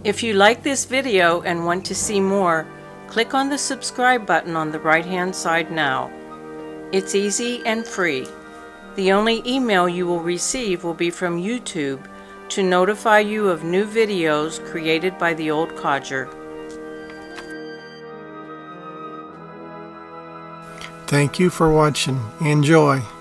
If you like this video and want to see more, click on the subscribe button on the right-hand side now. It's easy and free. The only email you will receive will be from YouTube to notify you of new videos created by the Old Codger. Thank you for watching. Enjoy.